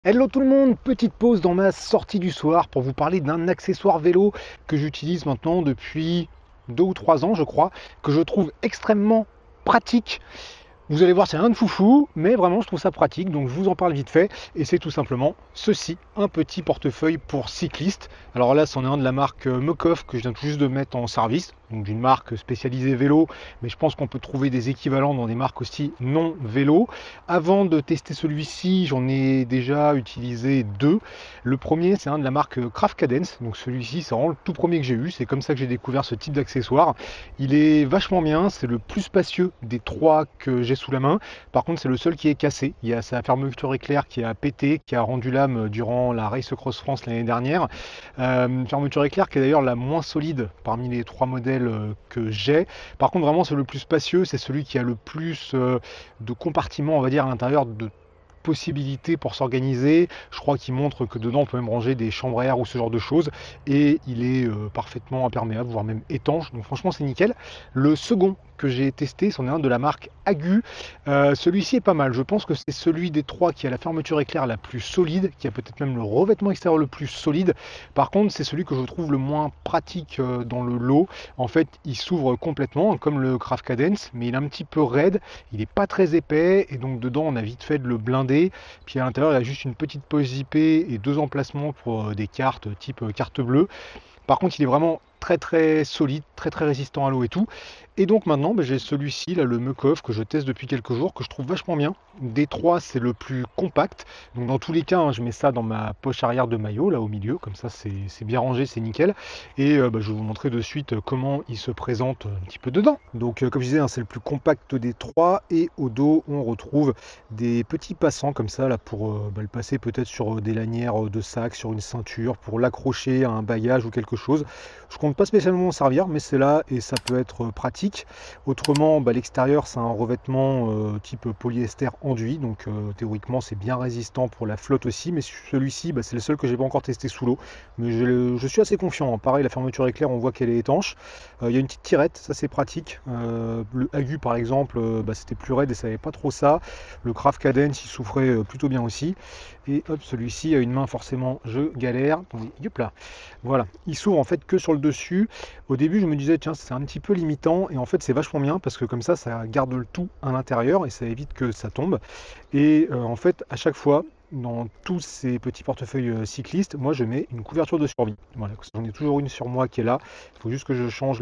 Hello tout le monde, petite pause dans ma sortie du soir pour vous parler d'un accessoire vélo que j'utilise maintenant depuis 2 ou 3 ans je crois, que je trouve extrêmement pratique. Vous allez voir, c'est rien de foufou, mais vraiment je trouve ça pratique, donc je vous en parle vite fait. Et c'est tout simplement ceci, un petit portefeuille pour cycliste. Alors là, c'en est un de la marque Mukov que je viens tout juste de mettre en service, donc d'une marque spécialisée vélo, mais je pense qu'on peut trouver des équivalents dans des marques aussi non vélo. Avant de tester celui-ci, j'en ai déjà utilisé deux. Le premier, c'est un de la marque Craft Cadence, donc celui-ci, c'est vraiment le tout premier que j'ai eu. C'est comme ça que j'ai découvert ce type d'accessoire. Il est vachement bien, c'est le plus spacieux des trois que j'ai sous la main. Par contre, c'est le seul qui est cassé. Il y a sa fermeture éclair qui a pété, qui a rendu l'âme durant la Race Cross France l'année dernière. Fermeture éclair qui est d'ailleurs la moins solide parmi les trois modèles que j'ai. Par contre, vraiment, c'est le plus spacieux, c'est celui qui a le plus de compartiments, on va dire, à l'intérieur de possibilités pour s'organiser. Je crois qu'il montre que dedans on peut même ranger des chambres à air ou ce genre de choses et il est parfaitement imperméable, voire même étanche. Donc franchement c'est nickel. Le second que j'ai testé, c'en est un de la marque Agu. Celui-ci est pas mal. Je pense que c'est celui des trois qui a la fermeture éclair la plus solide, qui a peut-être même le revêtement extérieur le plus solide. Par contre, c'est celui que je trouve le moins pratique dans le lot. En fait, il s'ouvre complètement, comme le Craft Cadence, mais il est un petit peu raide. Il n'est pas très épais, et donc dedans, on a vite fait de le blinder. Puis à l'intérieur, il y a juste une petite poche zippée et deux emplacements pour des cartes type carte bleue. Par contre, il est vraiment très très solide, très très résistant à l'eau et tout. Et donc maintenant, j'ai celui-ci, là, le Mukov, que je teste depuis quelques jours, que je trouve vachement bien. Des trois, c'est le plus compact. Donc dans tous les cas, je mets ça dans ma poche arrière de maillot, là au milieu, comme ça c'est bien rangé, c'est nickel. Et je vais vous montrer de suite comment il se présente un petit peu dedans. Donc comme je disais, c'est le plus compact des trois. Et au dos, on retrouve des petits passants comme ça, là, pour le passer peut-être sur des lanières de sac, sur une ceinture, pour l'accrocher à un bagage ou quelque chose. Je compte pas spécialement m'en servir, mais c'est là et ça peut être pratique. Autrement, l'extérieur, c'est un revêtement type polyester enduit, donc théoriquement, c'est bien résistant pour la flotte aussi. Mais celui-ci, c'est le seul que j'ai pas encore testé sous l'eau. Mais je suis assez confiant, hein. Pareil, la fermeture éclair, on voit qu'elle est étanche. Il y a une petite tirette, ça c'est pratique. Le Agu, par exemple, c'était plus raide et ça n'avait pas trop ça. Le Craft Cadence, il souffrait plutôt bien aussi. Et hop, celui-ci a une main, forcément, je galère. Attendez, hop là. Voilà, il s'ouvre en fait que sur le dessus. Au début, je me disais, tiens, c'est un petit peu limitant. Et en fait, c'est vachement bien parce que comme ça garde le tout à l'intérieur et ça évite que ça tombe. Et en fait, à chaque fois, dans tous ces petits portefeuilles cyclistes, moi je mets une couverture de survie. Voilà, j'en ai toujours une sur moi qui est là. Il faut juste que je change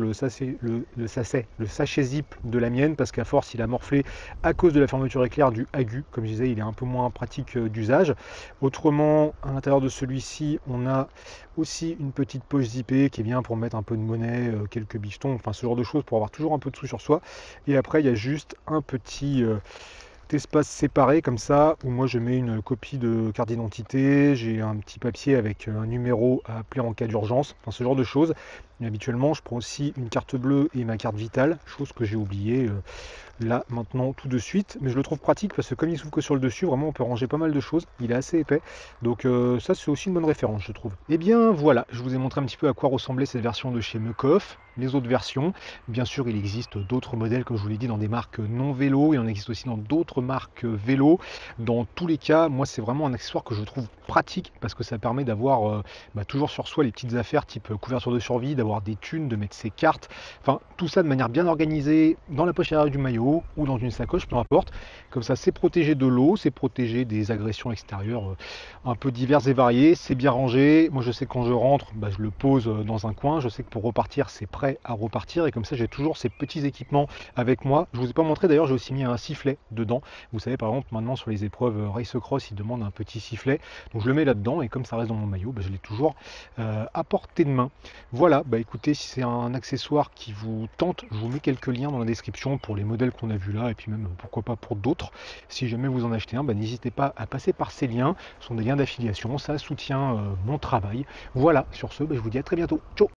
le sachet zip de la mienne parce qu'à force il a morflé à cause de la fermeture éclair du Agu. Comme je disais, il est un peu moins pratique d'usage. Autrement, à l'intérieur de celui-ci, on a aussi une petite poche zippée qui est bien pour mettre un peu de monnaie, quelques bifetons, enfin ce genre de choses pour avoir toujours un peu de sous sur soi. Et après, il y a juste un petit espace séparé comme ça où moi je mets une copie de carte d'identité, j'ai un petit papier avec un numéro à appeler en cas d'urgence, enfin ce genre de choses. Mais habituellement, je prends aussi une carte bleue et ma carte vitale, chose que j'ai oubliée là maintenant tout de suite, mais je le trouve pratique parce que comme il s'ouvre que sur le dessus, vraiment on peut ranger pas mal de choses, il est assez épais, donc ça c'est aussi une bonne référence je trouve. Et bien voilà, je vous ai montré un petit peu à quoi ressemblait cette version de chez Mukov, les autres versions, bien sûr il existe d'autres modèles comme je vous l'ai dit dans des marques non vélo, il en existe aussi dans d'autres marques vélo, dans tous les cas moi c'est vraiment un accessoire que je trouve pratique parce que ça permet d'avoir toujours sur soi les petites affaires type couverture de survie, d'avoir des thunes, de mettre ses cartes, enfin tout ça de manière bien organisée dans la poche arrière du maillot ou dans une sacoche, peu importe. Comme ça, c'est protégé de l'eau, c'est protégé des agressions extérieures un peu diverses et variées. C'est bien rangé. Moi, je sais que quand je rentre, je le pose dans un coin. Je sais que pour repartir, c'est prêt à repartir. Et comme ça, j'ai toujours ces petits équipements avec moi. Je vous ai pas montré d'ailleurs, j'ai aussi mis un sifflet dedans. Vous savez, par exemple, maintenant sur les épreuves Race Cross, ils demandent un petit sifflet. Donc je le mets là-dedans et comme ça reste dans mon maillot, je l'ai toujours à portée de main. Voilà, écoutez, si c'est un accessoire qui vous tente, je vous mets quelques liens dans la description pour les modèles qu'on a vu là et puis même pourquoi pas pour d'autres. Si jamais vous en achetez un, n'hésitez pas à passer par ces liens. Ce sont des liens d'affiliation, ça soutient mon travail. Voilà, sur ce, je vous dis à très bientôt. Ciao.